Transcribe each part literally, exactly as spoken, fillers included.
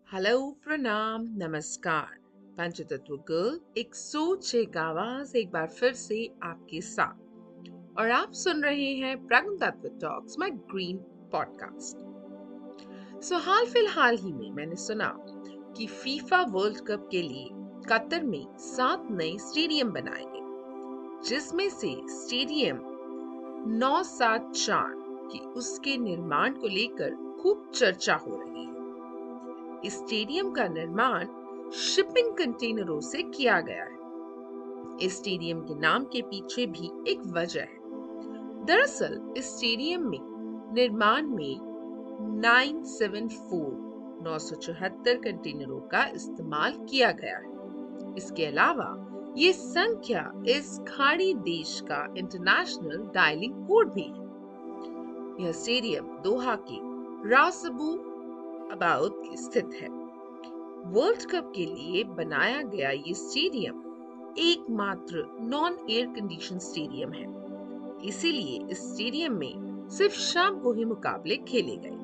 Hello, प्रणाम, नमस्कार। पंचतत्व गर्ल एक सोच एक आवाज एक बार फिर से आपके साथ और आप सुन रहे हैं प्रज्ञ तत्व talks my green podcast. So हाल फिलहाल ही में मैंने सुना कि फीफा वर्ल्ड कप के लिए कतर में सात नए स्टेडियम बनाए गए, जिसमें से स्टेडियम नौ सात चार की उसके निर्माण को लेकर खूब चर्चा हो रही है। इस स्टेडियम का निर्माण शिपिंग कंटेनरों से किया गया है। इस स्टेडियम के नाम के पीछे भी एक वजह है। दरअसल इस स्टेडियम में निर्माण में नौ सौ चौहत्तर नौ सौ चौहत्तर कंटेनरों का इस्तेमाल किया गया है। इसके अलावा ये संख्या इस खाड़ी देश का इंटरनेशनल डायलिंग कोड भी है। यह स्टेडियम दोहा के रासबू अबाउत स्थित है। वर्ल्ड कप के लिए बनाया गया ये स्टेडियम एकमात्र नॉन एयर कंडीशन स्टेडियम है। इसीलिए इस स्टेडियम में सिर्फ शाम को ही मुकाबले खेले गए।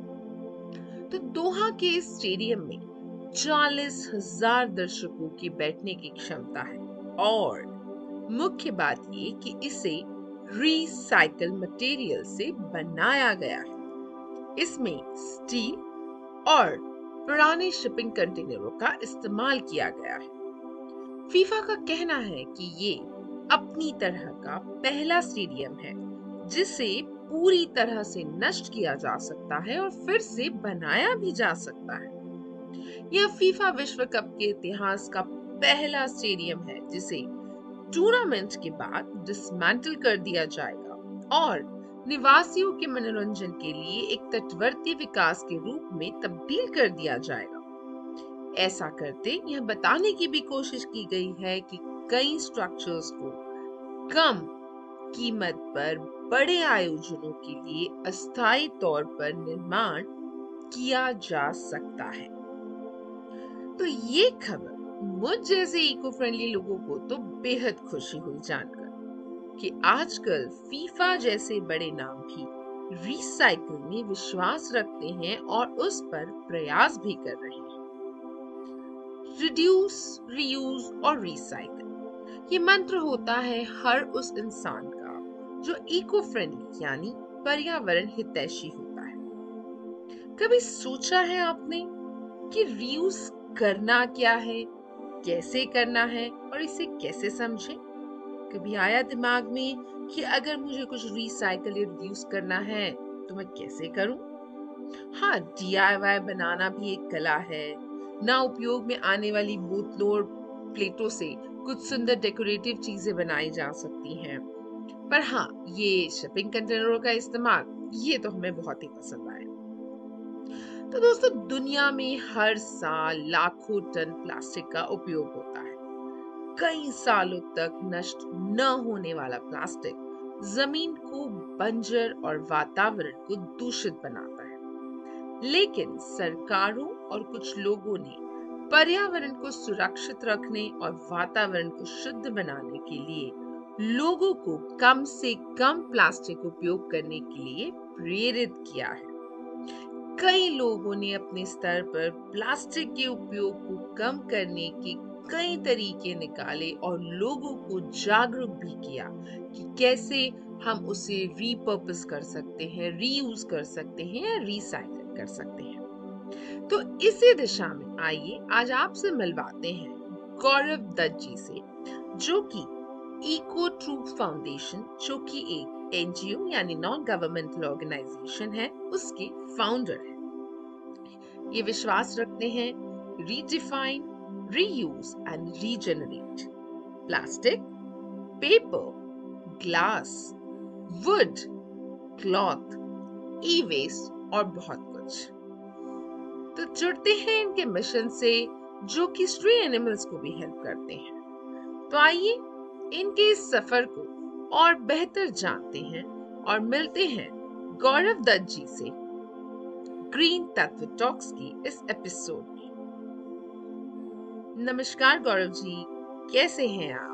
तो दोहा के इस स्टेडियम में चालीस हजार दर्शकों की बैठने की क्षमता है और मुख्य बात ये कि इसे रिसाइकल मटेरियल से बनाया गया है। इसमें स्टील और पुराने शिपिंग कंटेनरों का इस्तेमाल किया गया है। फीफा का कहना है कि ये अपनी तरह का पहला स्टेडियम है जिसे पूरी तरह से नष्ट किया जा सकता है और फिर से बनाया भी जा सकता है। यह फीफा विश्व कप के इतिहास का पहला स्टेडियम है जिसे टूर्नामेंट के बाद डिसमेंटल कर दिया जाएगा और निवासियों के मनोरंजन के लिए एक तटवर्ती विकास के रूप में तब्दील कर दिया जाएगा। ऐसा करते यह बताने की भी कोशिश की गई है कि कई स्ट्रक्चर्स को कम कीमत पर बड़े आयोजनों के लिए अस्थायी तौर पर निर्माण किया जा सकता है। तो ये खबर मुझ जैसे इको फ्रेंडली लोगों को तो बेहद खुशी हुई जानकर कि आजकल फीफा जैसे बड़े नाम भी रिसाइकल में विश्वास रखते हैं और उस पर प्रयास भी कर रहे हैं। रिड्यूस, रीयूज और रिसाइकल ये मंत्र होता है हर उस इंसान का जो इको फ्रेंडली यानी पर्यावरण हितैषी होता है। कभी सोचा है आपने कि रीयूज करना क्या है, कैसे करना है और इसे कैसे समझें? कभी आया दिमाग में कि अगर मुझे कुछ रिसाइकल या रिड्यूस करना है तो मैं कैसे करूं? हाँ, डी आई वाई बनाना भी एक कला है। ना उपयोग में आने वाली बोतलों और प्लेटों से कुछ सुंदर डेकोरेटिव चीजें बनाई जा सकती हैं। पर हाँ, ये शिपिंग कंटेनरों का इस्तेमाल ये तो हमें बहुत ही पसंद आया। तो दोस्तों, दुनिया में हर साल लाखों टन प्लास्टिक का उपयोग होता है। कई सालों तक नष्ट न होने वाला प्लास्टिक जमीन को बंजर और वातावरण को दूषित बनाता है। लेकिन सरकारों और कुछ लोगों ने पर्यावरण को सुरक्षित रखने और वातावरण को शुद्ध बनाने के लिए लोगों को कम से कम प्लास्टिक उपयोग करने के लिए प्रेरित किया है। कई लोगों ने अपने स्तर पर प्लास्टिक के उपयोग को कम करने के कई तरीके निकाले और लोगों को जागरूक भी किया कि कैसे हम उसे रीपर्पस कर सकते हैं, रीयूज कर सकते हैं या रिसाइकल कर सकते हैं। तो इसी दिशा में आइए आज आपसे मिलवाते हैं गौरव दत्त जी से, जो कि इको ट्रूथ फाउंडेशन, जो कि एक एन जी ओ यानी नॉन गवर्नमेंटल ऑर्गेनाइजेशन है, उसके फाउंडर है। ये विश्वास रखते हैं redefine, reuse and regenerate plastic, paper, glass, wood, cloth, e waste और बहुत कुछ। तो जुड़ते हैं इनके मिशन से, जो कि स्ट्रे एनिमल्स को भी हेल्प करते हैं। तो आइए इनके इस सफर को और बेहतर जानते हैं और मिलते हैं गौरव दत्त जी से ग्रीन तत्व टॉक्स की इस एपिसोड में। नमस्कार गौरव जी, कैसे हैं आप?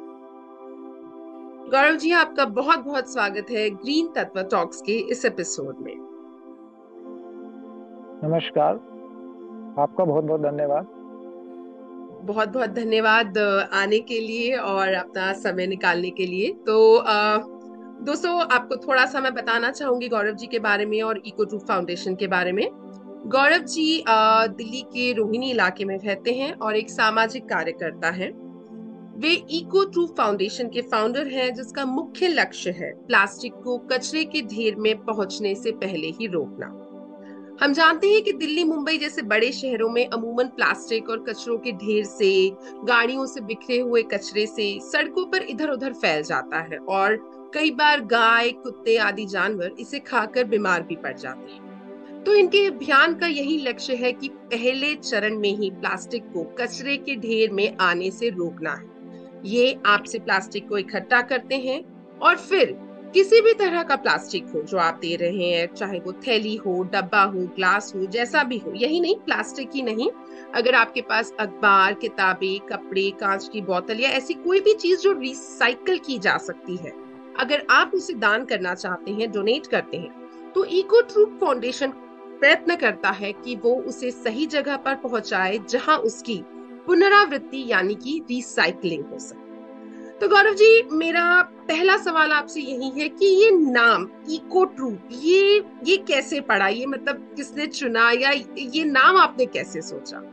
गौरव जी, आपका बहुत बहुत स्वागत है ग्रीन तत्व टॉक्स के इस एपिसोड में। नमस्कार। आपका बहुत बहुत धन्यवाद। बहुत बहुत धन्यवाद अ, आने के लिए और अपना समय निकालने के लिए। तो अ, दोस्तों, आपको थोड़ा सा मैं बताना चाहूंगी गौरव जी के बारे में और इको ट्रूथ फाउंडेशन के बारे में। गौरव जी अ, दिल्ली के रोहिणी इलाके में रहते हैं और एक सामाजिक कार्यकर्ता हैं। वे इको ट्रूथ फाउंडेशन के फाउंडर हैं, जिसका मुख्य लक्ष्य है प्लास्टिक को कचरे के ढेर में पहुंचने से पहले ही रोकना। हम जानते हैं कि दिल्ली मुंबई जैसे बड़े शहरों में अमूमन प्लास्टिक और कचरों के ढेर से, गाड़ियों से बिखरे हुए कचरे से सड़कों पर इधर उधर फैल जाता है और कई बार गाय, कुत्ते आदि जानवर इसे खाकर बीमार भी पड़ जाते हैं। तो इनके अभियान का यही लक्ष्य है कि पहले चरण में ही प्लास्टिक को कचरे के ढेर में आने से रोकना है। ये आपसे प्लास्टिक को इकट्ठा करते हैं और फिर किसी भी तरह का प्लास्टिक हो जो आप दे रहे हैं, चाहे वो थैली हो, डब्बा हो, ग्लास हो, जैसा भी हो, यही नहीं, प्लास्टिक ही नहीं, अगर आपके पास अखबार, किताबें, कपड़े, कांच की बोतल या ऐसी कोई भी चीज जो रिसाइकल की जा सकती है, अगर आप उसे दान करना चाहते हैं, डोनेट करते हैं, तो इको ट्रूथ फाउंडेशन प्रयत्न करता है कि वो उसे सही जगह पर पहुंचाए जहां उसकी पुनरावृत्ति यानी कि रिसाइकलिंग हो सके। तो गौरव जी, मेरा पहला सवाल आपसे यही है कि ये नाम इको ट्रूथ, ये ये कैसे पड़ा, ये मतलब किसने चुना या ये नाम आपने कैसे सोचा?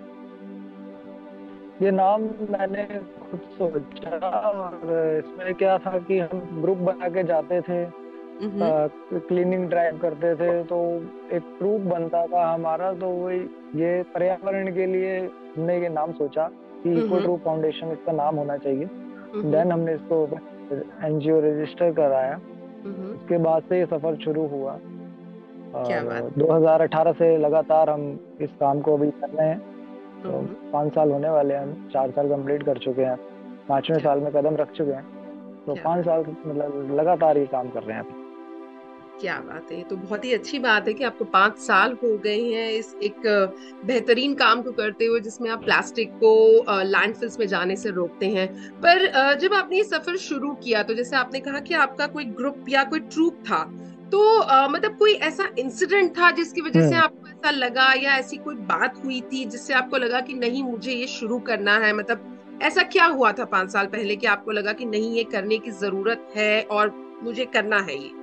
ये नाम मैंने खुद सोचा, और इसमें क्या था कि हम ग्रुप बना के जाते थे, हम्म। क्लीनिंग ड्राइव करते थे, तो एक ग्रुप बनता था हमारा। तो वही ये पर्यावरण के लिए हमने ये नाम सोचा कि इको हम्म। ट्रू फाउंडेशन इसका नाम होना चाहिए। हम्म। देन हमने इसको एनजीओ रजिस्टर कराया। हम्म। उसके बाद से ये सफर शुरू हुआ, क्या और बात। दो हज़ार अठारह से लगातार हम इस काम को अभी कर रहे हैं। तो हम्म। पाँच साल होने वाले हैं, हम चार साल कंप्लीट कर चुके हैं, पांचवें क्या साल में कदम रख चुके हैं। तो क्या पाँच बात। साल मतलब लगातार ये काम कर रहे हैं अभी। क्या बात है, ये तो बहुत ही अच्छी बात है कि आपको पांच साल हो गए हैं इस एक अ, बेहतरीन काम को करते हुए, जिसमें आप प्लास्टिक को लैंडफिल्स में जाने से रोकते हैं। पर अ, जब आपने ये सफर शुरू किया, तो जैसे आपने कहा कि आपका कोई ग्रुप या कोई ट्रूप था, तो अ, मतलब कोई ऐसा इंसिडेंट था जिसकी वजह से हम्म। आपको ऐसा लगा, या ऐसी कोई बात हुई थी जिससे आपको लगा कि नहीं, मुझे ये शुरू करना है? मतलब ऐसा क्या हुआ था पांच साल पहले कि आपको लगा कि नहीं, ये करने की जरूरत है और मुझे करना है ये?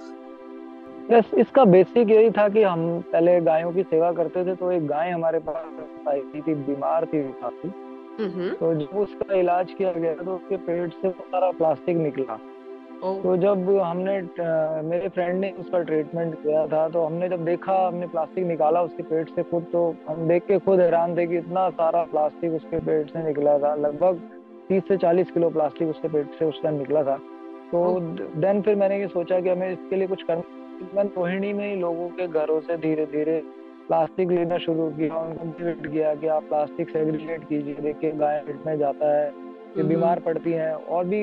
बस इसका बेसिक यही था कि हम पहले गायों की सेवा करते थे। तो एक गाय हमारे पास आई थी, बीमार थी काफी। हम्म। तो जब उसका इलाज किया गया तो उसके पेट से वो सारा प्लास्टिक निकला। ओ। तो जब हमने अ, मेरे फ्रेंड ने उसका ट्रीटमेंट किया था, तो हमने जब देखा, हमने प्लास्टिक निकाला उसके पेट से खुद, तो हम देख के खुद हैरान थे कि इतना सारा प्लास्टिक उसके पेट से निकला था। लगभग तीस से चालीस किलो प्लास्टिक उसके पेट से उस टाइम निकला था। तो ओ। देन फिर मैंने ये सोचा कि हमें इसके लिए कुछ करना। मैंने रोहिणी में ही लोगों के घरों से धीरे धीरे प्लास्टिक लेना शुरू किया, उनको मोटिवेट किया कि आप प्लास्टिक सेग्रीगेट कीजिए, देखिए गाय पेट में जाता है, ये हम्म। बीमार पड़ती हैं। और भी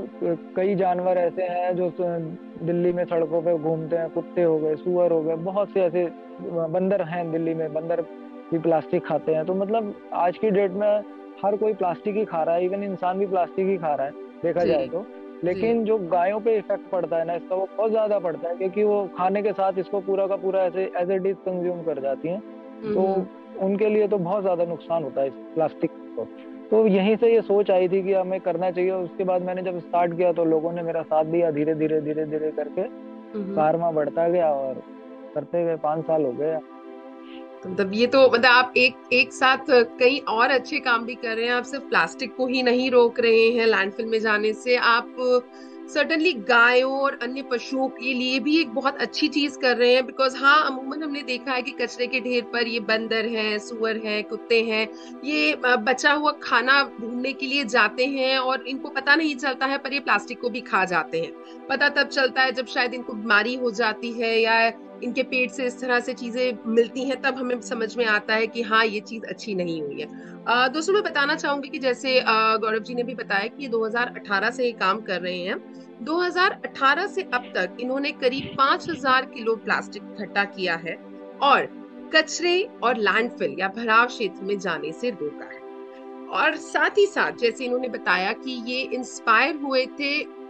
कई जानवर ऐसे हैं जो दिल्ली में सड़कों पे घूमते हैं, कुत्ते हो गए, सुअर हो गए, बहुत से ऐसे बंदर हैं दिल्ली में, बंदर भी प्लास्टिक खाते हैं। तो मतलब आज की डेट में हर कोई प्लास्टिक ही खा रहा है, इवन इंसान भी प्लास्टिक ही खा रहा है देखा जी। जाए तो। जी। लेकिन जो गायों पे इफेक्ट पड़ता है ना इसका, वो बहुत ज्यादा पड़ता है, क्योंकि वो खाने के साथ इसको पूरा का पूरा ऐसे एज ए डिश कंज्यूम कर जाती हैं। तो हम्म। उनके लिए तो बहुत ज्यादा नुकसान होता है इस प्लास्टिक को। तो यहीं से ये सोच आई थी कि हमें करना चाहिए। उसके बाद मैंने जब स्टार्ट किया तो लोगों ने मेरा साथ दिया, धीरे धीरे धीरे धीरे करके हम्म। कारवां बढ़ता गया, और करते गए पाँच साल हो गए। तो मतलब ये तो मतलब आप एक एक साथ कई और अच्छे काम भी कर रहे हैं। आप सिर्फ प्लास्टिक को ही नहीं रोक रहे हैं लैंडफिल में जाने से, आप सर्टेनली गायों और अन्य पशुओं के लिए भी एक बहुत अच्छी चीज कर रहे हैं। बिकॉज हाँ, अमूमन हमने देखा है कि कचरे के ढेर पर ये बंदर हैं, सुअर हैं, कुत्ते हैं, ये अ, बचा हुआ खाना ढूंढने के लिए जाते हैं और इनको पता नहीं चलता है, पर ये प्लास्टिक को भी खा जाते हैं। पता तब चलता है जब शायद इनको बीमारी हो जाती है या इनके पेट से इस तरह से चीजें मिलती हैं, तब हमें समझ में आता है कि हाँ, ये चीज अच्छी नहीं हुई है। अ, दोस्तों, मैं बताना चाहूंगी कि जैसे अ, गौरव जी ने भी बताया कि ये दो हज़ार अठारह से ये काम कर रहे हैं। दो हज़ार अठारह से अब तक इन्होंने करीब पांच हज़ार किलो प्लास्टिक इकट्ठा किया है और कचरे और लैंडफिल या भराव क्षेत्र में जाने से रोका है। और साथ ही साथ जैसे इन्होंने बताया कि ये इंस्पायर हुए थे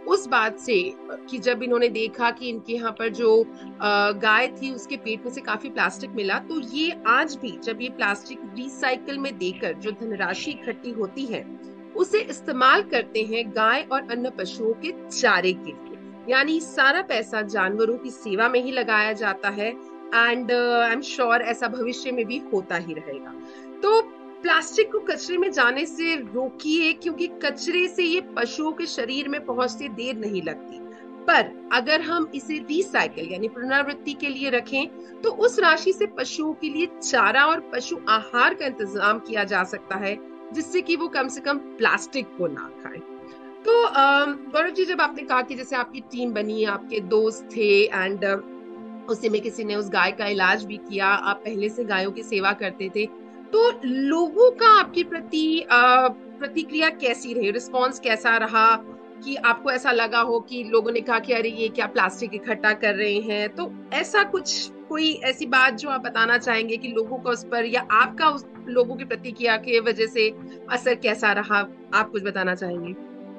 उस बात से कि जब इन्होंने देखा कि इनके यहाँ पर जो अ, गाय थी उसके पेट में से काफी प्लास्टिक मिला, तो ये आज भी जब ये प्लास्टिक रिसाइकल में देकर जो धनराशि इकट्ठी होती है उसे इस्तेमाल करते हैं गाय और अन्य पशुओं के चारे के लिए। यानी सारा पैसा जानवरों की सेवा में ही लगाया जाता है। एंड आई एम श्योर ऐसा भविष्य में भी होता ही रहेगा। तो प्लास्टिक को कचरे में जाने से रोकिए, क्योंकि कचरे से ये पशुओं के शरीर में पहुंचते देर नहीं लगती। पर अगर हम इसे रिसाइकल यानी पुनरावृत्ति के लिए रखें तो उस राशि से पशुओं के लिए चारा और पशु आहार का इंतजाम किया जा सकता है, जिससे कि वो कम से कम प्लास्टिक को ना खाएं। तो अम, गौरव जी, जब आपने कहा कि जैसे आपकी टीम बनी, आपके दोस्त थे एंड उसी में किसी ने उस गाय का इलाज भी किया, आप पहले से गायों की सेवा करते थे, तो लोगों का आपके प्रति अ, प्रतिक्रिया कैसी रही, रिस्पॉन्स कैसा रहा? कि आपको ऐसा लगा हो कि लोगों ने कहा कि अरे ये क्या प्लास्टिक इकट्ठा कर रहे हैं, तो ऐसा कुछ कोई ऐसी बात जो आप बताना चाहेंगे कि लोगों का उस पर या आपका उस लोगों की प्रतिक्रिया की वजह से असर कैसा रहा? आप कुछ बताना चाहेंगे?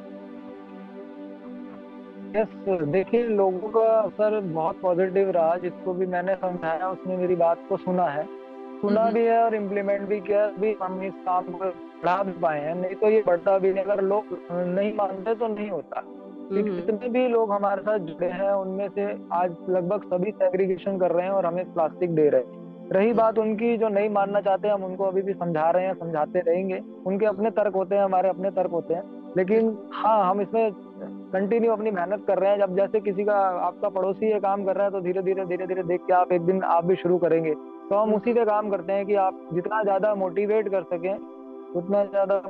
यस, देखिए लोगों का असर बहुत पॉजिटिव रहा। जिसको भी मैंने समझाया उसने मेरी बात को सुना है, सुना हम्म। भी है और इम्प्लीमेंट भी किया। अभी हम इस काम को बढ़ा भी पाए हैं, नहीं तो ये बढ़ता भी नहीं। अगर लोग नहीं मानते तो नहीं होता। क्योंकि हम्म। जितने भी लोग हमारे साथ जुड़े हैं उनमें से आज लगभग सभी सेग्रीगेशन कर रहे हैं और हमें प्लास्टिक दे रहे हैं। रही बात हम्म। उनकी जो नहीं मानना चाहते, हम उनको अभी भी समझा रहे हैं, समझाते रहेंगे। उनके अपने तर्क होते हैं, हमारे अपने तर्क होते हैं। लेकिन बिल्कुल। हाँ, हम इसमें कंटिन्यू अपनी मेहनत कर रहे हैं। जब जैसे किसी का आपका पड़ोसी ये काम कर रहा है तो धीरे धीरे धीरे धीरे देख के आप एक दिन आप भी शुरू करेंगे। तो हम उसी हम्म। पे काम करते हैं कि आप जितना ज्यादा मोटिवेट कर सकें उतना ज्यादा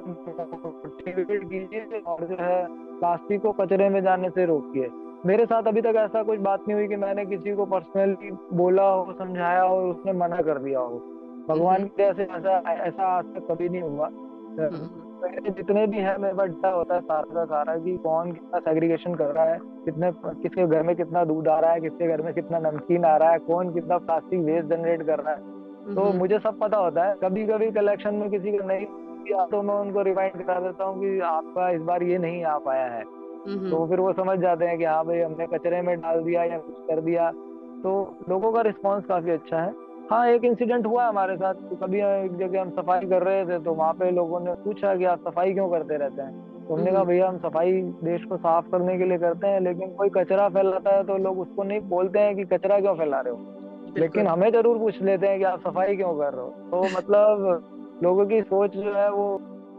मोटिवेट कीजिए और जो है प्लास्टिक को कचरे में जाने से रोकिए। मेरे साथ अभी तक ऐसा कुछ बात नहीं हुई कि मैंने किसी को पर्सनली बोला हो, समझाया हो और उसने मना कर दिया हो। भगवान हम्म। की दया से ऐसा ऐसा आज तक कभी नहीं हुआ। हम्म। मेरे जितने भी है मेरे पास डाटा होता है सारा का सारा कि कौन कितना सेग्रीगेशन कर रहा है, कितने किसके घर में कितना दूध आ रहा है, किसके घर में कितना नमकीन आ रहा है, कौन कितना प्लास्टिक वेस्ट जनरेट कर रहा है। तो हम्म। मुझे सब पता होता है। कभी कभी कलेक्शन में किसी को नहीं किया तो मैं उनको रिमाइंड करा देता हूँ कि आपका इस बार ये नहीं आ पाया है। हम्म। तो फिर वो समझ जाते हैं कि हाँ भाई हमने कचरे में डाल दिया या कुछ कर दिया। तो लोगों का रिस्पॉन्स काफी अच्छा है। हाँ, एक इंसिडेंट हुआ हमारे साथ। तो कभी एक जगह हम सफाई कर रहे थे तो वहां पे लोगों ने पूछा कि आप सफाई क्यों करते रहते हैं। तो हमने कहा हम्म। भैया हम सफाई देश को साफ करने के लिए करते हैं, लेकिन कोई कचरा फैलाता है तो लोग उसको नहीं बोलते हैं कि कचरा क्यों फैला रहे हो, लेकिन बिल्कुल। हमें जरूर पूछ लेते हैं कि आप सफाई क्यों कर रहे हो। तो मतलब लोगों की सोच जो है वो।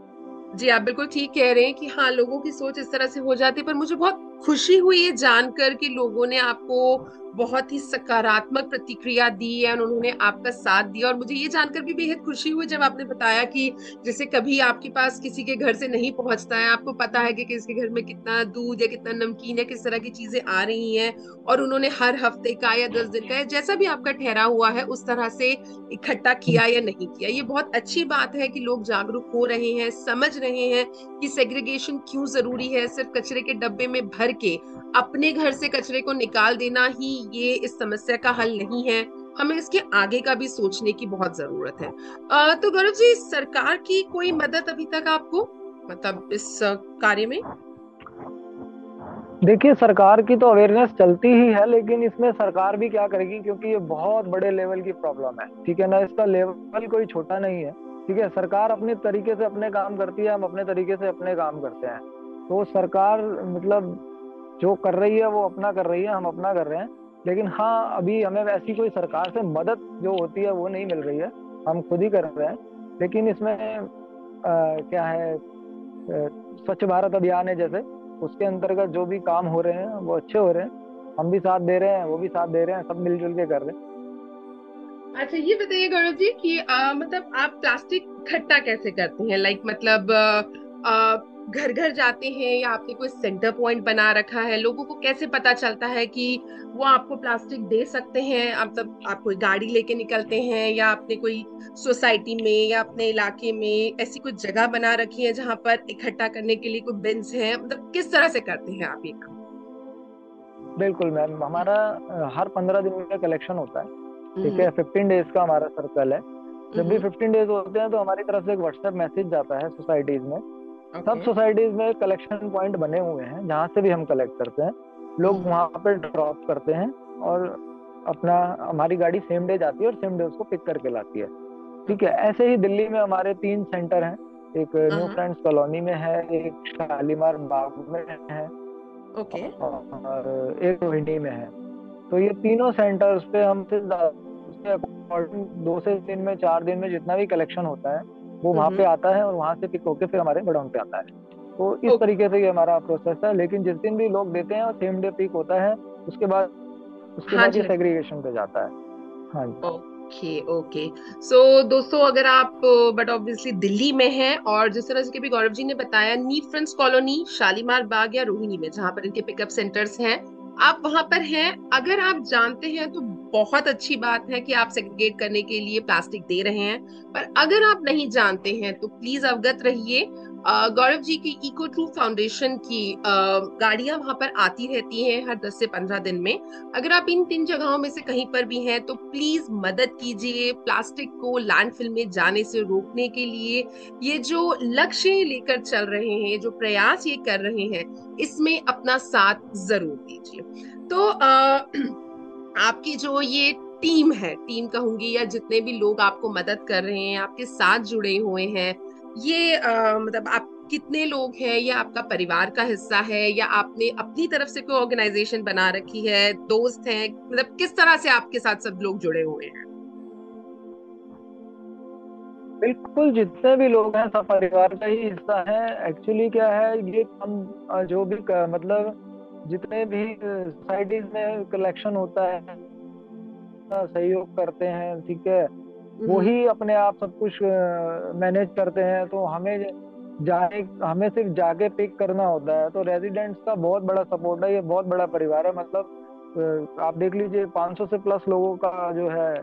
जी, आप बिल्कुल ठीक कह रहे हैं कि हाँ, लोगों की सोच इस तरह से हो जाती है। पर मुझे बहुत खुशी हुई ये जानकर कि लोगों ने आपको बहुत ही सकारात्मक प्रतिक्रिया दी है और उन्होंने आपका साथ दिया। और मुझे ये जानकर भी बेहद खुशी हुई जब आपने बताया कि जैसे कभी आपके पास किसी के घर से नहीं पहुंचता है, आपको पता है कि किसके घर में कितना दूध या कितना नमकीन या किस तरह की चीजें आ रही हैं, और उन्होंने हर हफ्ते का या दस दिन का या जैसा भी आपका ठहरा हुआ है उस तरह से इकट्ठा किया या नहीं किया। ये बहुत अच्छी बात है कि लोग जागरूक हो रहे हैं, समझ रहे हैं कि सेग्रीगेशन क्यों जरूरी है। सिर्फ कचरे के डब्बे में भर के अपने घर से कचरे को निकाल देना ही ये इस समस्या का हल नहीं है। हमें इसके आगे का भी सोचने की बहुत जरूरत है। अ, तो गौरव जी, सरकार की कोई मदद अभी तक आपको मतलब इस अ, कार्य में? देखिए सरकार की तो अवेयरनेस चलती ही है, लेकिन इसमें सरकार भी क्या करेगी, क्योंकि ये बहुत बड़े लेवल की प्रॉब्लम है। ठीक है ना, इसका लेवल कोई छोटा नहीं है। ठीक है, सरकार अपने तरीके से अपने काम करती है, हम अपने तरीके से अपने काम करते हैं। तो सरकार मतलब जो कर रही है वो अपना कर रही है, हम अपना कर रहे हैं। लेकिन हाँ, अभी हमें ऐसी कोई सरकार से मदद जो होती है वो नहीं मिल रही है, हम खुद ही कर रहे हैं। लेकिन इसमें अ, क्या है, अ, स्वच्छ भारत अभियान है जैसे, उसके अंतर्गत जो भी काम हो रहे हैं वो अच्छे हो रहे हैं। हम भी साथ दे रहे हैं, वो भी साथ दे रहे हैं, सब मिलजुल के कर रहे हैं। अच्छा, ये बताइए गौरव जी कि अ, मतलब आप प्लास्टिक इकट्ठा कैसे करते हैं? लाइक मतलब घर घर जाते हैं या आपने कोई सेंटर पॉइंट बना रखा है? लोगों को कैसे पता चलता है कि वो आपको प्लास्टिक दे सकते हैं? आप तब आप कोई गाड़ी लेके निकलते हैं या आपने कोई सोसाइटी में या अपने इलाके में ऐसी कोई जगह बना रखी है जहां पर इकट्ठा करने के लिए कोई बिन्स है? मतलब किस तरह से करते हैं आप ये काम? बिल्कुल मैम, हमारा अ, हर पंद्रह दिन में कलेक्शन होता है। ठीक हम्म। है, फिफ्टीन डेज का हमारा सर्कल है। जब भी हम्म। फिफ्टीन डेज होते हैं तो हमारी तरफ से एक व्हाट्सएप मैसेज जाता है सोसाइटीज में सब ओके। सोसाइटीज में कलेक्शन पॉइंट बने हुए हैं जहाँ से भी हम कलेक्ट करते हैं। लोग हम्म। वहाँ पे ड्रॉप करते हैं और अपना, हमारी गाड़ी सेम डे जाती है और सेम डे उसको पिक करके लाती है। ठीक है, ओके। ऐसे ही दिल्ली में हमारे तीन सेंटर हैं। एक न्यू हाँ। फ्रेंड्स कॉलोनी में है, एक शालीमार बाग में है, ओके। और एक रोहिणी में है। तो ये तीनों सेंटर्स पे हमसे ज्यादा- उसके अकॉर्डिंग दो से तीन में, चार दिन में जितना भी कलेक्शन होता है वो वहाँ पे हम्म। आता है और वहाँ से पिक होके फिर हमारे गोडाउन पे आता है। तो इस ओके। तरीके से ये हमारा प्रोसेस है। लेकिन जिस दिन भी लोग देते हैं और सेम डे पिक होता है, उसके बाद उसके हाँ बाद जी, ये हाँ जी। सेग्रीगेशन पे जाता है। हाँ जी। Okay, okay. सो दोस्तों, अगर आप बट ऑब्वियसली दिल्ली में हैं और जिस तरह से कि भी गौरव जी ने बताया, New Friends Colony, Shalimar Bagh या रोहिणी में जहां पर इनके पिकअप सेंटर्स हैं, आप वहां पर हैं। अगर आप जानते हैं तो बहुत अच्छी बात है कि आप सेग्रीगेट करने के लिए प्लास्टिक दे रहे हैं। पर अगर आप नहीं जानते हैं तो प्लीज अवगत रहिए। अ, गौरव जी की इको ट्रू फाउंडेशन की अ, गाड़ियां वहां पर आती रहती हैं हर दस से पंद्रह दिन में। अगर आप इन तीन जगहों में से कहीं पर भी हैं तो प्लीज मदद कीजिए प्लास्टिक को लैंडफिल में जाने से रोकने के लिए। ये जो लक्ष्य लेकर चल रहे हैं, जो प्रयास ये कर रहे हैं, इसमें अपना साथ जरूर दीजिए। तो आ, आपकी जो ये टीम है, टीम कहूंगी, या जितने भी लोग आपको मदद कर रहे हैं, आपके साथ जुड़े हुए हैं, ये अ, मतलब आप कितने लोग हैं? या आपका परिवार का हिस्सा है, या आपने अपनी तरफ से कोई ऑर्गेनाइजेशन बना रखी है, दोस्त हैं? मतलब किस तरह से आपके साथ सब लोग जुड़े हुए हैं? बिल्कुल, जितने भी लोग हैं सब परिवार का ही हिस्सा है। एक्चुअली क्या है, ये हम अ, जो भी क- मतलब जितने भी सोसाइटीज में कलेक्शन होता है, सहयोग करते हैं, ठीक है, वो हम्म। ही अपने आप सब कुछ मैनेज करते हैं। तो हमें जाने हमें सिर्फ जाके पिक करना होता है। तो रेजिडेंट्स का बहुत बड़ा सपोर्ट है, ये बहुत बड़ा परिवार है। मतलब अ, आप देख लीजिए, पाँच सौ से प्लस लोगों का जो है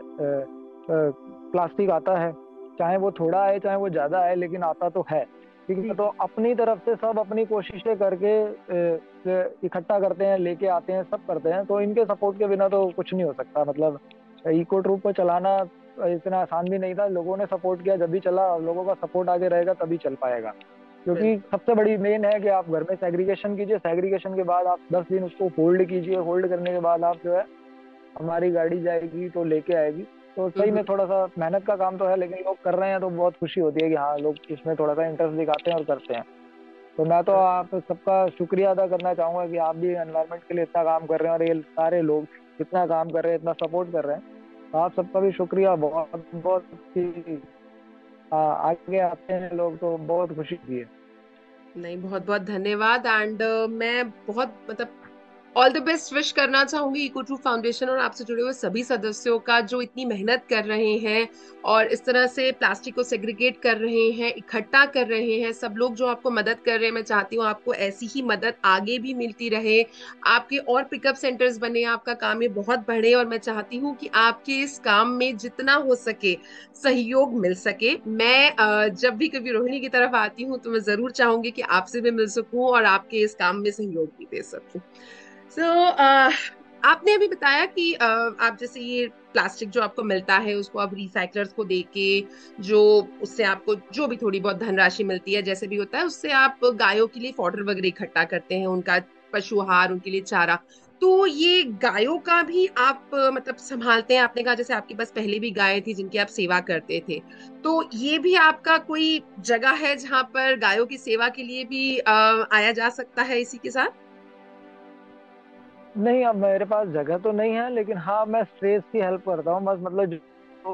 प्लास्टिक आता है। चाहे वो थोड़ा आए चाहे वो ज्यादा आए, लेकिन आता तो है। ठीक है, तो हम्म। अपनी तरफ से सब अपनी कोशिशें करके अ, अ, इकट्ठा करते हैं, लेके आते हैं, सब करते हैं। तो इनके सपोर्ट के बिना तो कुछ नहीं हो सकता। मतलब इको ट्रूप को चलाना इतना आसान भी नहीं था। लोगों ने सपोर्ट किया जब भी चला, और लोगों का सपोर्ट आगे रहेगा तभी चल पाएगा। क्योंकि बिल्कुल। सबसे बड़ी मेन है कि आप घर में सेग्रीगेशन कीजिए, सेग्रीगेशन के बाद आप दस दिन उसको होल्ड कीजिए, होल्ड करने के बाद आप जो है, हमारी गाड़ी जाएगी तो लेके आएगी। तो सही में हम्म। थोड़ा सा मेहनत का काम तो है, लेकिन लोग कर रहे हैं तो बहुत खुशी होती है कि हाँ, लोग इसमें थोड़ा सा इंटरेस्ट दिखाते हैं और करते हैं। तो मैं तो आप सबका शुक्रिया अदा करना चाहूंगा कि आप भी एनवायरनमेंट के लिए इतना काम कर रहे हैं, और ये सारे लोग इतना काम कर रहे हैं, इतना सपोर्ट कर रहे हैं। तो आप सबका भी शुक्रिया बहुत बहुत ही। आ, आगे आते हैं लोग तो बहुत खुशी होती है। नहीं, बहुत बहुत धन्यवाद। एंड मैं बहुत मतलब ऑल द बेस्ट विश करना चाहूंगी इको ट्रू फाउंडेशन और आपसे जुड़े हुए सभी सदस्यों का, जो इतनी मेहनत कर रहे हैं और इस तरह से प्लास्टिक को सेग्रीगेट कर रहे हैं, इकट्ठा कर रहे हैं। सब लोग जो आपको मदद कर रहे हैं, मैं चाहती हूँ आपको ऐसी ही मदद आगे भी मिलती रहे। आपके और पिकअप सेंटर्स बने, आपका काम ये बहुत बढ़े, और मैं चाहती हूँ कि आपके इस काम में जितना हो सके सहयोग मिल सके। मैं अ, जब भी कभी रोहिणी की तरफ आती हूँ तो मैं जरूर चाहूंगी कि आपसे भी मिल सकूं और आपके इस काम में सहयोग भी दे सकूं। सो so, uh, आपने अभी बताया कि uh, आप जैसे ये प्लास्टिक जो आपको मिलता है उसको आप रिसाइकलर्स को देके, जो उससे आपको जो भी थोड़ी बहुत धनराशि मिलती है, जैसे भी होता है, उससे आप गायों के लिए फॉडर वगैरह इकट्ठा करते हैं, उनका पशु आहार, उनके लिए चारा। तो ये गायों का भी आप अ, मतलब संभालते हैं? आपने कहा जैसे आपके पास पहले भी गायें थी जिनकी आप सेवा करते थे, तो ये भी आपका कोई जगह है जहां पर गायों की सेवा के लिए भी अ, आया जा सकता है इसी के साथ? नहीं, अब मेरे पास जगह तो नहीं है, लेकिन हाँ, मैं स्ट्रेस की हेल्प करता हूँ बस। मतलब जो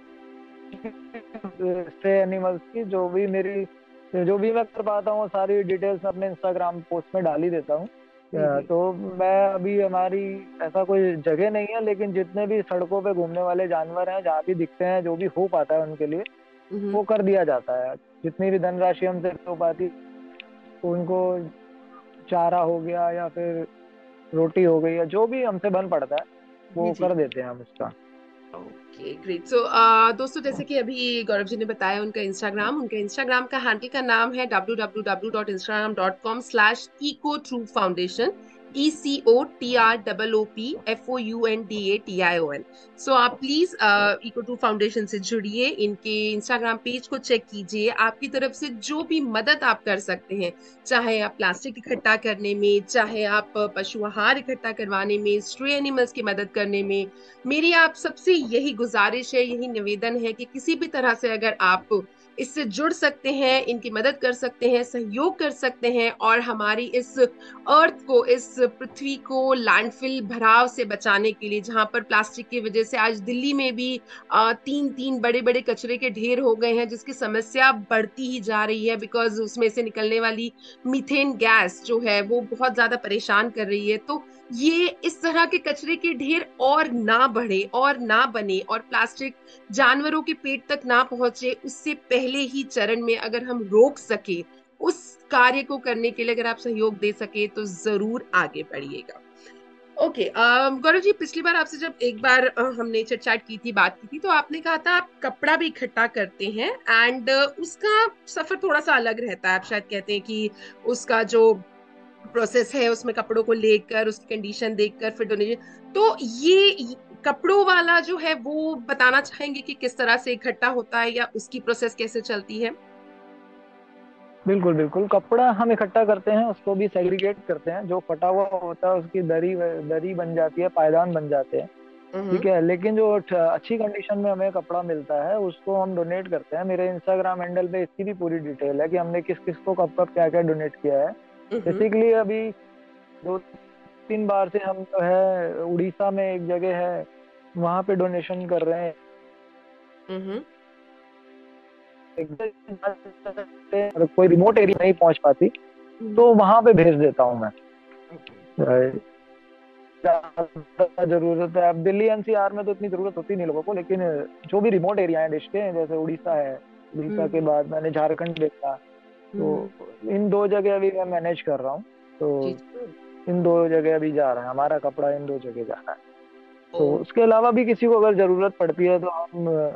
स्ट्रे एनिमल्स की जो भी मेरी जो भी मैं कर पाता हूँ, सारी डिटेल्स मैं अपने इंस्टाग्राम पोस्ट में डाल ही देता हूँ। अ, हम्म। तो मैं अभी, हमारी ऐसा कोई जगह नहीं है, लेकिन जितने भी सड़कों पे घूमने वाले जानवर हैं, जहाँ भी दिखते हैं, जो भी हो पाता है उनके लिए हम्म। वो कर दिया जाता है। जितनी भी धनराशि हमसे हो पाती, तो उनको चारा हो गया या फिर रोटी हो गई, या जो भी हमसे बन पड़ता है जी वो जी। कर देते हैं हम उसका। Okay, great. सो दोस्तों, जैसे कि अभी गौरव जी ने बताया, उनका इंस्टाग्राम उनका इंस्टाग्राम का हैंडल का नाम है W W W dot Instagram dot com slash eco true foundation. E C O T R double O P F O U N D A T I O N. So आप please eco true foundation से जुड़िए, इनके Instagram page को check कीजिए। आपकी तरफ से जो भी मदद आप कर सकते हैं, चाहे आप प्लास्टिक इकट्ठा करने में, चाहे आप अ, पशु आहार इकट्ठा करवाने में, स्ट्रे एनिमल्स की मदद करने में, मेरी आप सबसे यही गुजारिश है, यही निवेदन है कि किसी भी तरह से अगर आप इससे जुड़ सकते हैं, इनकी मदद कर सकते हैं, सहयोग कर सकते हैं, और हमारी इस अर्थ को, इस पृथ्वी को लैंडफिल भराव से बचाने के लिए, जहां पर प्लास्टिक की वजह से आज दिल्ली में भी आ, तीन तीन बड़े बड़े कचरे के ढेर हो गए हैं, जिसकी समस्या बढ़ती ही जा रही है, बिकॉज उसमें से निकलने वाली मीथेन गैस जो है वो बहुत ज्यादा परेशान कर रही है। तो ये इस तरह के कचरे के ढेर और ना बढ़े और ना बने, और प्लास्टिक जानवरों के पेट तक ना पहुंचे, उससे पहले ही चरण में अगर हम रोक सके, उस कार्य को करने के लिए अगर आप सहयोग दे सके, तो जरूर आगे बढ़िएगा। ओके गौरव जी, पिछली बार आपसे जब एक बार अ, हमने चट चैट की थी, बात की थी, तो आपने कहा था आप कपड़ा भी इकट्ठा करते हैं, एंड उसका सफर थोड़ा सा अलग रहता है। आप शायद कहते हैं कि उसका जो प्रोसेस है, उसमें कपड़ों को लेकर, उसकी कंडीशन देखकर फिर डोनेशन, तो ये ये कपड़ों वाला जो है वो बताना चाहेंगे कि किस तरह से इकट्ठा होता है या उसकी प्रोसेस कैसे चलती है? बिल्कुल बिल्कुल, कपड़ा हम इकट्ठा करते हैं, उसको भी सेग्रीगेट करते हैं। जो फटा हुआ होता है उसकी दरी दरी बन जाती है, पायदान बन जाते हैं। हम्म। ठीक है, लेकिन जो ठ- अच्छी कंडीशन में हमें कपड़ा मिलता है उसको हम डोनेट करते हैं। मेरे इंस्टाग्राम हैंडल पे इसकी भी पूरी डिटेल है कि हमने किस किस को कब कब क्या क्या डोनेट किया है। हम्म। बेसिकली अभी दो तीन बार से हम जो है उड़ीसा में एक जगह है, वहां पे डोनेशन कर रहे हैं। हम्म। और कोई रिमोट एरिया नहीं पहुंच पाती हम्म। तो वहां पे भेज देता हूँ मैं। ओके। ज्यादा जरूरत है, अब दिल्ली एन सी आर में तो इतनी जरूरत होती नहीं लोगों को, लेकिन जो भी रिमोट एरिया है देश के, जैसे उड़ीसा है, उड़ीसा के हम्म। बाद मैंने झारखंड देखा, तो हम्म। इन दो जगह अभी मैं मैनेज कर रहा हूँ। तो जी। इन दो जगह अभी जा रहा है, हमारा कपड़ा इन दो जगह जा रहा है। ओ। तो उसके अलावा भी किसी को अगर जरूरत पड़ती है तो हम अ,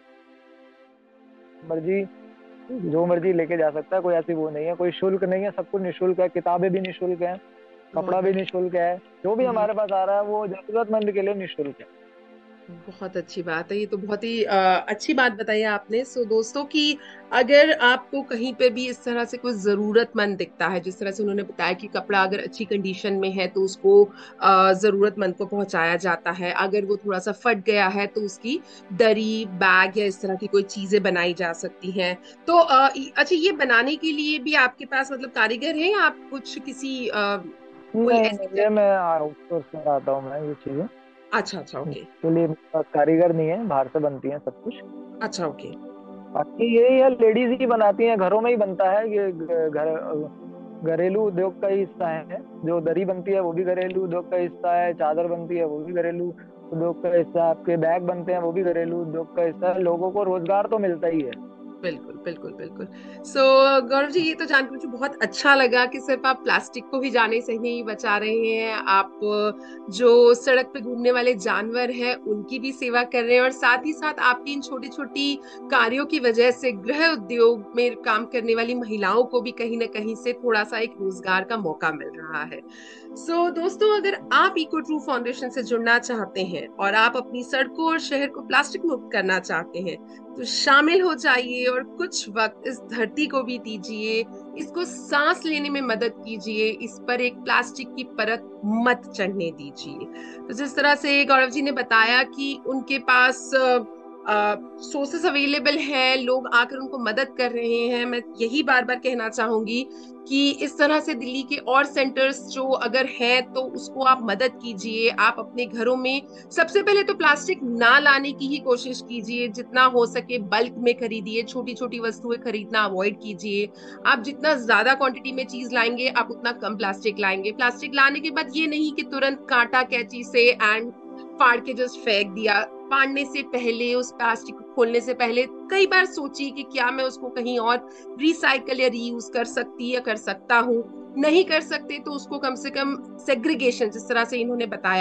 मर्जी जो मर्जी लेके जा सकता है। कोई ऐसी वो नहीं है, कोई शुल्क नहीं है, सब कुछ निःशुल्क है। किताबें भी निःशुल्क है, कपड़ा बहुत भी अच्छी। निःशुल्क है। जो भी हम्म। हमारे पास आ रहा है वो जरूरतमंद के लिए निःशुल्क है। बहुत अच्छी बात है, ये तो बहुत ही अ, अच्छी बात बताई आपने। सो दोस्तों कि अगर आपको कहीं पे भी इस तरह से कोई जरूरतमंद दिखता है, जिस तरह से उन्होंने बताया कि कपड़ा अगर अच्छी कंडीशन में है तो उसको अ, जरूरतमंद को पहुंचाया जाता है, अगर वो थोड़ा सा फट गया है तो उसकी दरी, बैग या इस तरह की कोई चीजें बनाई जा सकती हैं। तो अ, इ- अच्छा, ये बनाने के लिए भी आपके पास मतलब कारीगर हैं, या आप कुछ किसी अ, कोई नहीं ऐसी नहीं, ये जगह? मैं आउटसोर्स कराता हूँ मैं ये चीजें। अच्छा अच्छा, ओके। इसके लिए मेरे पास कारीगर नहीं है, बाहर से बनती है सब कुछ। अच्छा, ओके। बाकी यही है, लेडीज ही बनाती हैं, घरों में ही बनता है ये। घ- घर घरेलू उद्योग का ही हिस्सा है। जो दरी बनती है वो भी घरेलू उद्योग का हिस्सा है, चादर बनती है वो भी घरेलू उद्योग का हिस्सा है, आपके बैग बनते हैं वो भी घरेलू उद्योग का हिस्सा है। लोगों को रोजगार तो मिलता ही है। बिल्कुल बिल्कुल बिल्कुल। सो गौरव जी, ये तो जानकर मुझे बहुत अच्छा लगा कि सिर्फ आप प्लास्टिक को ही जाने से नहीं बचा रहे हैं, आप अ, जो सड़क पे घूमने वाले जानवर हैं उनकी भी सेवा कर रहे हैं, और साथ ही साथ आपकी इन छोटी छोटी कार्यों की वजह से गृह उद्योग में काम करने वाली महिलाओं को भी कहीं ना कहीं से थोड़ा सा एक रोजगार का मौका मिल रहा है। सो so, दोस्तों, अगर आप इको ट्रू फाउंडेशन से जुड़ना चाहते हैं और आप अपनी सड़कों और शहर को प्लास्टिक मुक्त करना चाहते हैं, तो शामिल हो जाइए और कुछ वक्त इस धरती को भी दीजिए, इसको सांस लेने में मदद कीजिए, इस पर एक प्लास्टिक की परत मत चढ़ने दीजिए। तो जिस तरह से गौरव जी ने बताया कि उनके पास सोर्सेस अवेलेबल हैं, लोग आकर उनको मदद कर रहे हैं, मैं यही बार बार कहना चाहूंगी कि इस तरह से दिल्ली के और सेंटर्स जो अगर हैं तो उसको आप मदद कीजिए। आप अपने घरों में सबसे पहले तो प्लास्टिक ना लाने की ही कोशिश कीजिए, जितना हो सके बल्क में खरीदिए, छोटी छोटी वस्तुएं खरीदना अवॉइड कीजिए। आप जितना ज्यादा क्वांटिटी में चीज लाएंगे, आप उतना कम प्लास्टिक लाएंगे। प्लास्टिक लाने के बाद ये नहीं कि तुरंत कांटा कैंची से एंड फाड़ के जस्ट फेंक दिया। फाड़ने से पहले, उस प्लास्टिक को खोलने से पहले कई बार सोचिए कि क्या मैं उसको कहीं और रिसाइकल या रीयूज कर सकती या कर सकता हूँ। नहीं कर सकते तो उसको कम से कम सेग्रीगेशन, जिस तरह से इन्होंने बताया,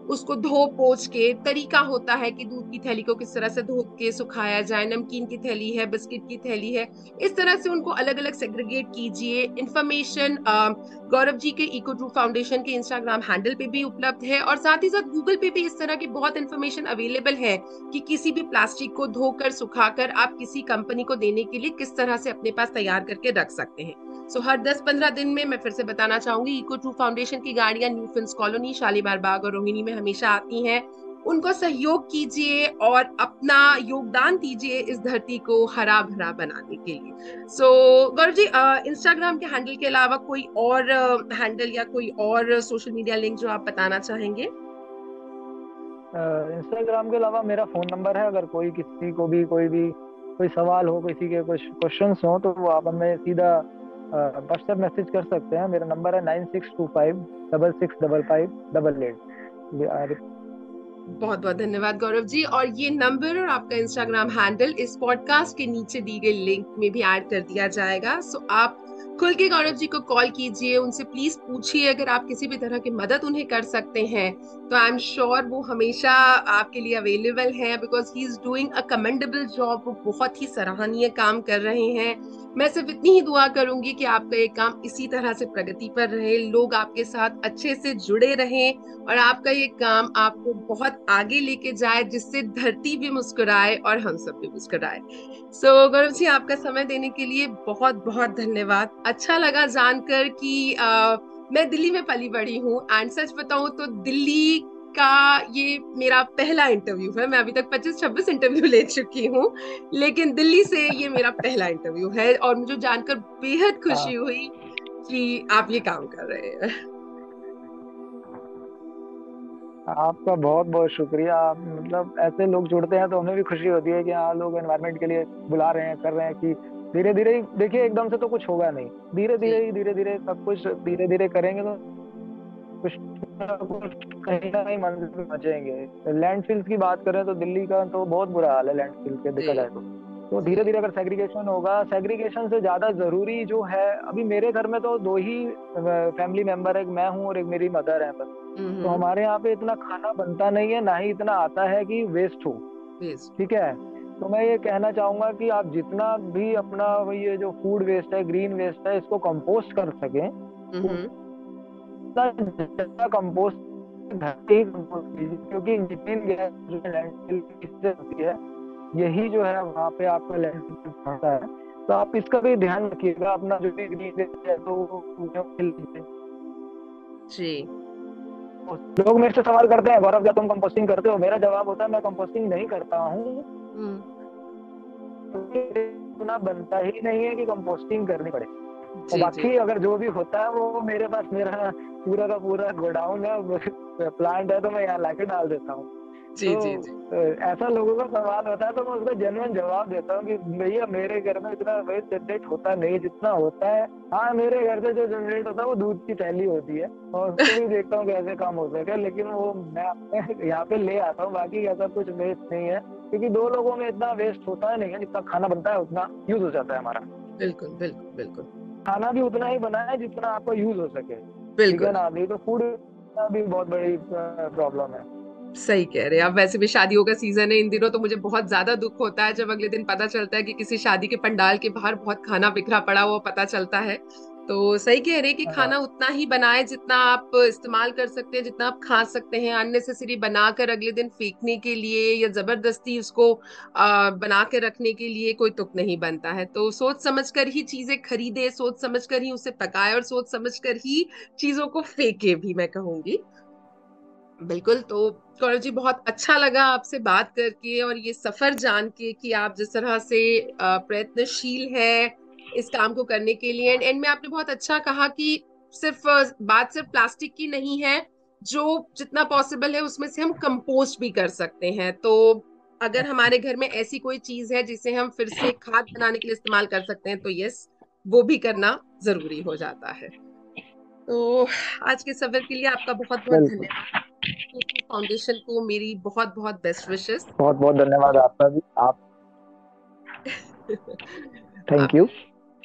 उसको धो पोंछ के, तरीका होता है कि दूध की थैली को किस तरह से धो के सुखाया जाए, नमकीन की थैली है, बिस्किट की थैली है, इस तरह से उनको अलग अलग सेग्रीगेट कीजिए। इंफॉर्मेशन गौरव जी के इको ट्रू फाउंडेशन के इंस्टाग्राम हैंडल पे भी उपलब्ध है, और साथ ही साथ गूगल पे भी इस तरह की बहुत इंफॉर्मेशन अवेलेबल है कि किसी भी प्लास्टिक को धोकर सुखाकर आप किसी कंपनी को देने के लिए किस तरह से अपने पास तैयार करके रख सकते हैं। सो so, हर दस पंद्रह दिन में मैं फिर से बताना चाहूंगी, इको ट्रू फाउंडेशन की गाड़ियां New Friends Colony, Shalimar Bagh और रोहिणी में हमेशा आती हैं। उनको सहयोग कीजिए और अपना योगदान दीजिए इस धरती को हरा भरा बनाने के लिए। So so, Gaurav ji, Instagram के हैंडल के अलावा कोई और हैंडल uh, या कोई और सोशल मीडिया लिंक जो आप बताना चाहेंगे? इंस्टाग्राम के अलावा मेरा फोन नंबर है, अगर कोई किसी को भी कोई भी कोई सवाल हो, किसी के कुछ क्वेश्चंस हो, तो वो आप हमें सीधा व्हाट्सएप मैसेज कर सकते हैं। मेरा नंबर है nine six two five double six double five double eight. बहुत बहुत धन्यवाद गौरव जी, और ये नंबर और आपका इंस्टाग्राम हैंडल इस पॉडकास्ट के नीचे दी गई लिंक में भी ऐड कर दिया जाएगा। सो आप खुल के गौरव जी को कॉल कीजिए, उनसे प्लीज पूछिए अगर आप किसी भी तरह की मदद उन्हें कर सकते हैं, तो आई एम श्योर वो हमेशा आपके लिए अवेलेबल है, because he is doing a commendable job. वो बहुत ही सराहनीय काम कर रहे हैं। मैं सिर्फ इतनी ही दुआ करूंगी कि आपका ये काम इसी तरह से प्रगति पर रहे, लोग आपके साथ अच्छे से जुड़े रहें, और आपका ये काम आपको बहुत आगे लेके जाए, जिससे धरती भी मुस्कुराए और हम सब भी मुस्कुराए। सो so, गौरव जी, आपका समय देने के लिए बहुत बहुत धन्यवाद। अच्छा लगा जानकर कि आ, मैं दिल्ली में पली बड़ी हूँ, एंड सच बताऊं तो दिल्ली का ये मेरा पहला इंटरव्यू है। मैं अभी तक पच्चीस छब्बीस इंटरव्यू ले चुकी हूँ, लेकिन दिल्ली से ये मेरा पहला इंटरव्यू है, और मुझे जानकर बेहद खुशी हुई कि आप ये काम कर रहे हैं। आपका बहुत बहुत शुक्रिया। आप मतलब ऐसे लोग जुड़ते हैं तो हमें भी खुशी होती है कि हाँ, लोग एनवायरनमेंट के लिए बुला रहे हैं, कर रहे हैं। कि धीरे धीरे ही देखिए, एकदम से तो कुछ होगा नहीं, धीरे धीरे ही धीरे धीरे सब कुछ धीरे धीरे करेंगे तो कुछ ना कुछ कहीं ना कहीं मंजिल पे पहुंचेंगे। लैंडफिल्स की बात करें तो दिल्ली का तो बहुत बुरा हाल है लैंडफिल के, देखा जाए तो तो धीरे धीरे अगर सेग्रीगेशन होगा, सेग्रीगेशन से ज्यादा जरूरी जो है, अभी मेरे घर में तो दो ही फैमिली मेंबर है, एक मैं हूँ और एक मेरी मदर है बस। तो हमारे यहाँ पे इतना खाना बनता नहीं है, ना ही इतना आता है कि वेस्ट हो। ठीक है, तो मैं ये कहना चाहूंगा कि आप जितना भी अपना ये जो फूड वेस्ट है, ग्रीन वेस्ट है, इसको कंपोस्ट कर सकें, उतना कंपोस्ट घर पे ही कंपोस्ट कीजिए, क्योंकि मीथेन गैस जो लैंडफिल इससे होती है, यही जो है वहाँ पे आपका लैंडफिल पड़ता है। तो आप इसका भी ध्यान रखिएगा, अपना जो भी ग्रीन वेस्ट है तो जी। लोग मेरे से सवाल करते हैं, गौरव क्या तुम कंपोस्टिंग करते हो? मेरा जवाब होता है मैं कंपोस्टिंग नहीं करता हूँ, इतना बनता ही नहीं है कि कंपोस्टिंग करनी पड़े। और बाकी अगर जो भी होता है वो मेरे पास, मेरा पूरा का पूरा गोडाउन है, प्लांट है, तो मैं यहाँ लाके डाल देता हूँ। जी, तो जी, जी। ऐसा लोगों का सवाल होता है तो मैं उसका जेन्युइन जवाब देता हूँ कि भैया मेरे घर में इतना वेस्ट जनरेट होता नहीं, जितना होता है हाँ मेरे घर से जो जनरेट होता है वो दूध की थैली होती है, और उसको भी देखता हूँ कैसे काम हो सके, लेकिन वो मैं यहाँ पे ले आता हूँ। बाकी ऐसा कुछ वेस्ट नहीं है, क्योंकि दो लोगों में इतना वेस्ट होता है नहीं है, जितना खाना बनता है उतना यूज हो जाता है हमारा। बिल्कुल बिल्कुल बिल्कुल। खाना भी उतना ही बना है जितना आपको यूज हो सके, ठीक है ना? नहीं तो फूड का भी बहुत बड़ी प्रॉब्लम है। सही कह रहे हैं आप। वैसे भी शादियों का सीजन है इन दिनों, तो मुझे बहुत ज्यादा दुख होता है जब अगले दिन पता चलता है कि किसी शादी के पंडाल के बाहर बहुत खाना बिखरा पड़ा हुआ पता चलता है। तो सही कह रहे हैं कि खाना उतना ही बनाए जितना आप इस्तेमाल कर सकते हैं, जितना आप खा सकते हैं। अननेसेसरी बनाकर अगले दिन फेंकने के लिए या जबरदस्ती उसको आ, बना के रखने के लिए कोई तुक नहीं बनता है। तो सोच समझकर ही चीजें खरीदे, सोच समझकर ही उसे पकाए, और सोच समझकर ही चीजों को फेंके भी, मैं कहूंगी। बिल्कुल। तो गौरव जी, बहुत अच्छा लगा आपसे बात करके, और ये सफर जान के कि आप जिस तरह से प्रयत्नशील है इस काम को करने के लिए। एंड एंड में आपने बहुत अच्छा कहा कि सिर्फ बात सिर्फ प्लास्टिक की नहीं है, जो जितना पॉसिबल है उसमें से हम कंपोस्ट भी कर सकते हैं। तो अगर हमारे घर में ऐसी कोई चीज है जिसे हम फिर से खाद बनाने के लिए इस्तेमाल कर सकते हैं, तो यस, वो भी करना जरूरी हो जाता है। तो आज के सफर के लिए आपका बहुत बहुत धन्यवाद। फाउंडेशन को मेरी बहुत बहुत बेस्ट विशेस। बहुत बहुत धन्यवाद आपका भी। आप थैंक यू।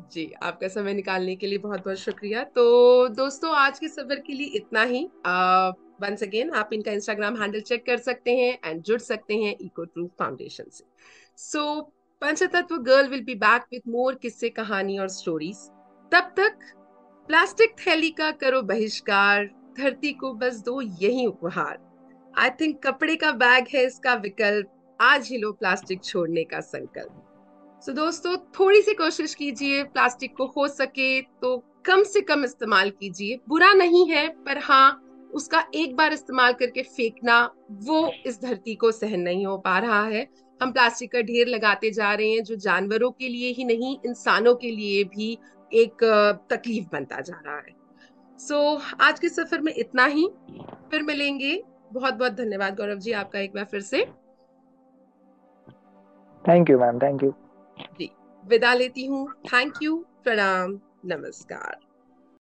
जी, आपका समय निकालने के लिए बहुत बहुत शुक्रिया। तो दोस्तों, आज के सफर के लिए इतना ही। वंस अगेन आप इनका इंस्टाग्राम हैंडल चेक कर सकते हैं एंड जुड़ सकते हैं इको ट्रूथ फाउंडेशन से। So Panchtatva girl will be back with more किस्से, कहानी और स्टोरीज। तब तक प्लास्टिक थैली का करो बहिष्कार, धरती को बस दो यही उपहार। आई थिंक कपड़े का बैग है इसका विकल्प, आज ही लो प्लास्टिक छोड़ने का संकल्प। सो so, दोस्तों, थोड़ी सी कोशिश कीजिए, प्लास्टिक को हो सके तो कम से कम इस्तेमाल कीजिए। बुरा नहीं है, पर हाँ, उसका एक बार इस्तेमाल करके फेंकना, वो इस धरती को सहन नहीं हो पा रहा है। हम प्लास्टिक का ढेर लगाते जा रहे हैं, जो जानवरों के लिए ही नहीं, इंसानों के लिए भी एक अ, तकलीफ बनता जा रहा है। सो so, आज के सफर में इतना ही। फिर मिलेंगे। बहुत बहुत धन्यवाद गौरव जी, आपका एक बार फिर से। Thank you ma'am, thank you. जी, विदा लेती हूँ। थैंक यू, प्रणाम, नमस्कार।